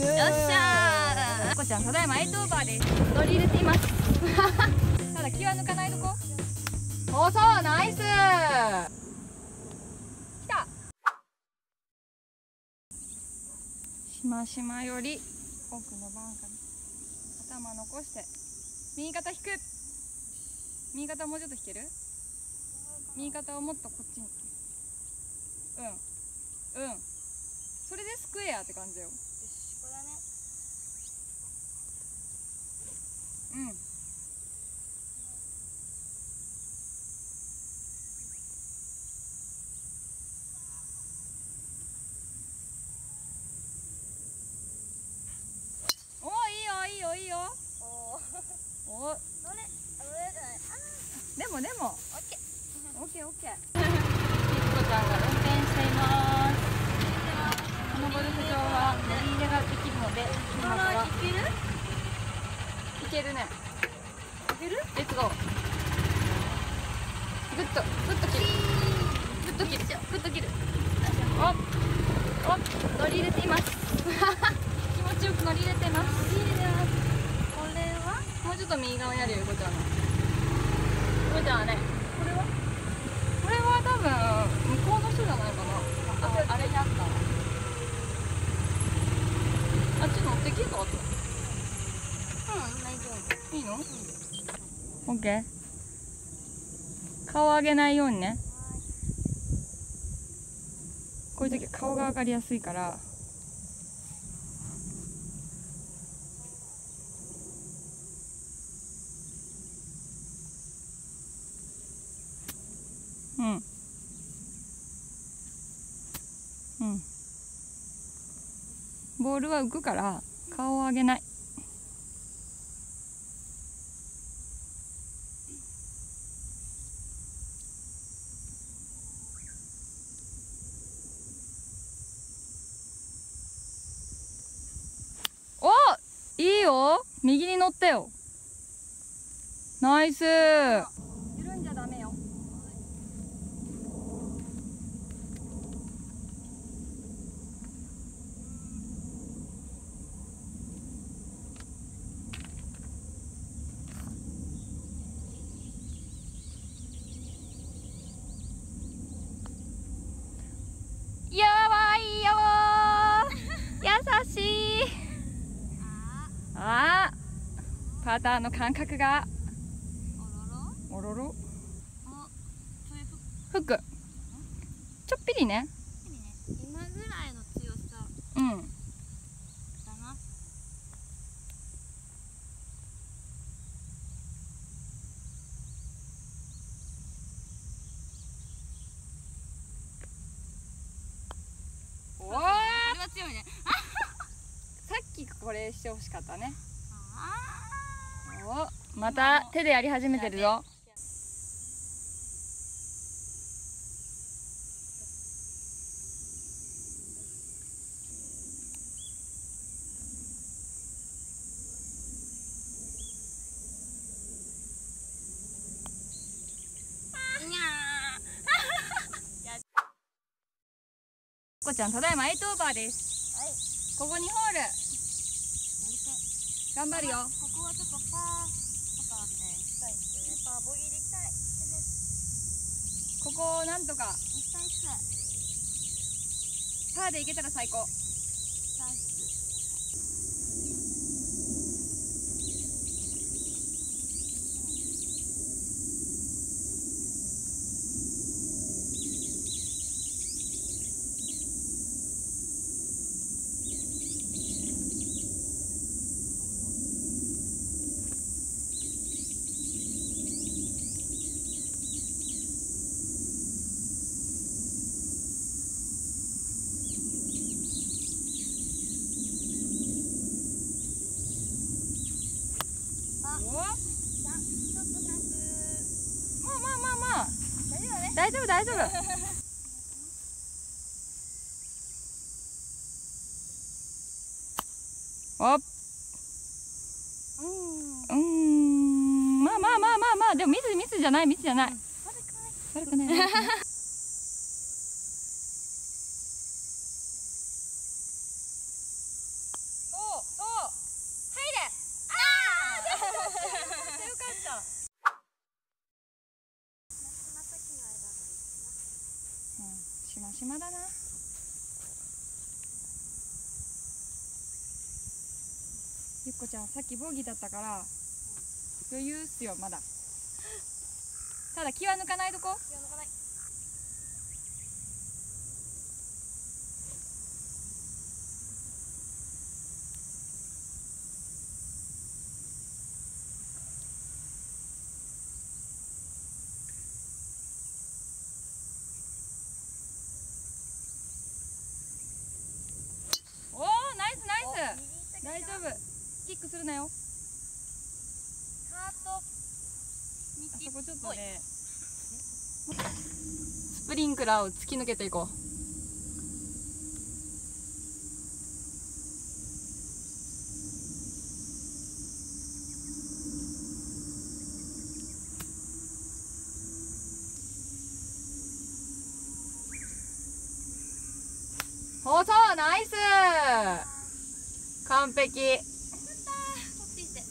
よっしゃー。こちゃんただいま8オーバーです。乗り入れていますただ気は抜かないとこ。そうそう、ナイス。来た。しましまより奥のバンカーに頭残して右肩引く。右肩もうちょっと引ける。右肩をもっとこっちに。それでスクエアって感じだよ。よし、これだね。おー、いいよいいよいいよ。おでもオッケー。ピッコちゃんが運転しています。このゴルフ場は乗り入れができるので、今からいけるね。レッツゴー。グッと切る。お、乗り入れています気持ちよく乗り入れています。これはもうちょっと右側にあるよ、ゆこちゃんの。ゆこちゃんはね、これは多分向こうの人じゃないかな。あれにあった。あっち乗ってきるか。大丈夫。いいの？オッケー。顔上げないようにね。こういう時は顔が上がりやすいから。ボールは浮くから顔を上げない。お、いいよ。右に乗ったよ。ナイス。緩んじゃダメよ。やばいよー優しい。パターの感覚がおろろフックちょっぴりね。 今ぐらいの強さだな。 おお、 これは強いね。 さっきこれしてほしかったね。お、また手でやり始めてるぞ。こちゃんただいま8オーバーです。ここ2ホール頑張るよ。 ここはちょっとパーとかでしたいですよね。パーボギーでいきたい。 ここをなんとか行きたいっす。 パーでいけたら最高。大丈夫大丈夫。おっ、まあでもミスじゃない。悪くない。おしましまだな。ゆっこちゃんさっきボギーだったから余裕っすよまだ。ただ気は抜かないとこ。 気を抜かない。 おおナイスナイス。大丈夫。キックするなよ。 ハートあそこちょっとねスプリンクラーを突き抜けていこう。おそうナイス完璧取ってきて。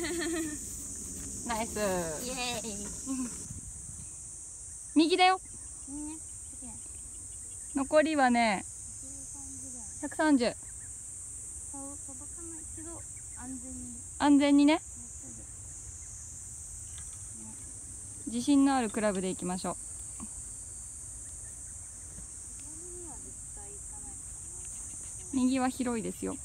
ナイスイエーイ。 右だよ。 ね。 残りはね130。 届かないけど安全に。 安全にね自信のあるクラブでいきましょう。右は広いですよ。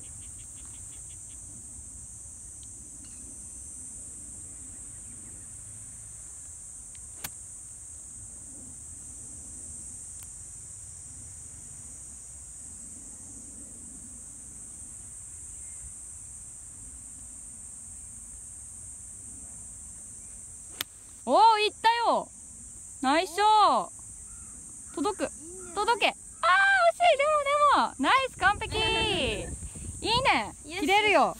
おお、いったよ。ナイスショー。届く。届け。ああ、惜しい。でも、ナイス、完璧。いいね。切れるよ。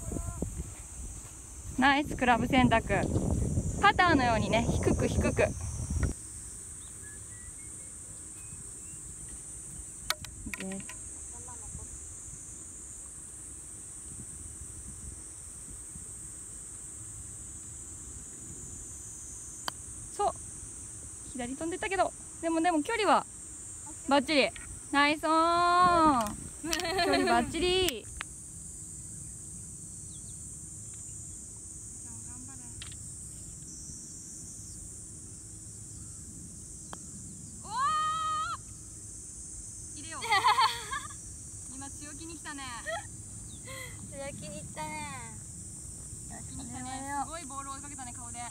ナイスクラブ選択。パターのようにね、低く低く。そう。左飛んでったけど、でも距離はバッチリ。ナイスオン。距離バッチリ。おお。入れよう。今強気に来たね。 強気にいったね。 強気に来たね。すごいボール追いかけたね顔で。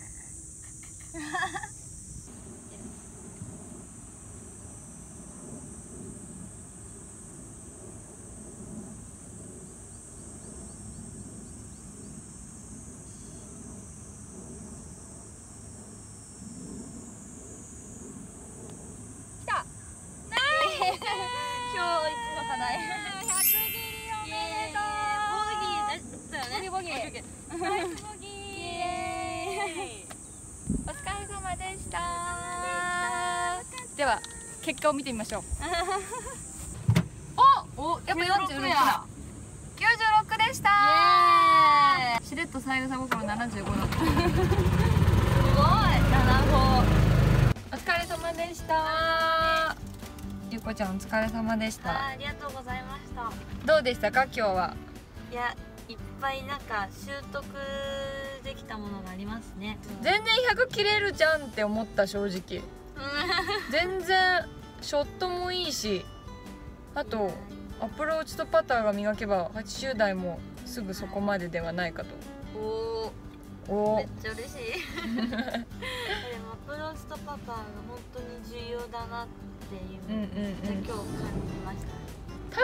今日一の課題。 100切りおめでとう。 ボギーだったよね。 ボギー。ナイスボギー。お疲れ様でした。では結果を見てみましょう。お、やっぱ46だ。96でした。しれっと三枝心75だった。すごい。 7号。 お疲れ様でした。ゆうこちゃんお疲れ様でした。 ありがとうございました。 どうでしたか今日は。 いや、いっぱいなんか習得できたものがありますね。 全然100切れるじゃんって思った正直。全然ショットもいいし、あとアプローチとパターが磨けば80台もすぐそこまでではないかと。おめっちゃ嬉しい。でもアプローチとパターが本当に重要だなっていうのを今日感じました。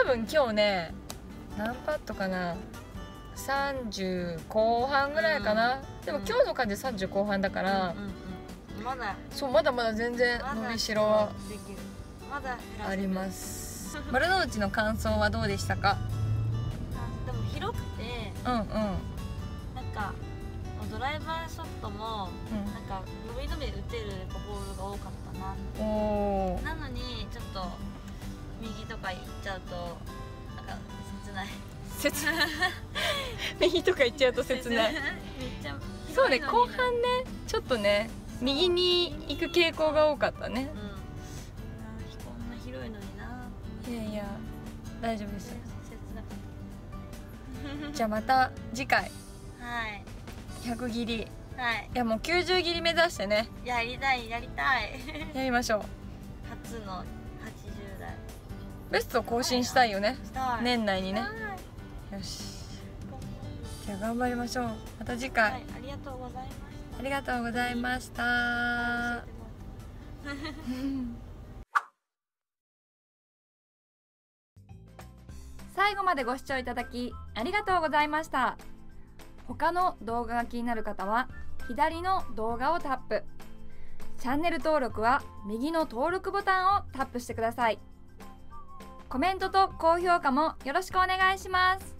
多分今日ね、何パットかな、30後半ぐらいかな。でも今日の感じ30後半だから、 まだそうまだまだ全然伸びしろはまだあります。丸の内の感想はどうでしたか？ でも広くて、なんかドライバーショットもなんか伸び伸び打てるボールが多かったな。なのにちょっと右とか行っちゃうとなんか切ない。 右とか行っちゃうと切ない。 めっちゃそうね、後半ねちょっとね右に行く傾向が多かったね。 いやいや大丈夫ですよ。じゃあまた次回。 はい 100切り。 はい。 いやもう90切り目指してね。 やりたいやりたい。 やりましょう。 初の80代。 ベスト更新したいよね。 したい。 年内にね。よし。じゃあ頑張りましょう。また次回。 はい、ありがとうございました。 ありがとうございました。最後までご視聴いただきありがとうございました。他の動画が気になる方は左の動画をタップ。チャンネル登録は右の登録ボタンをタップしてください。コメントと高評価もよろしくお願いします。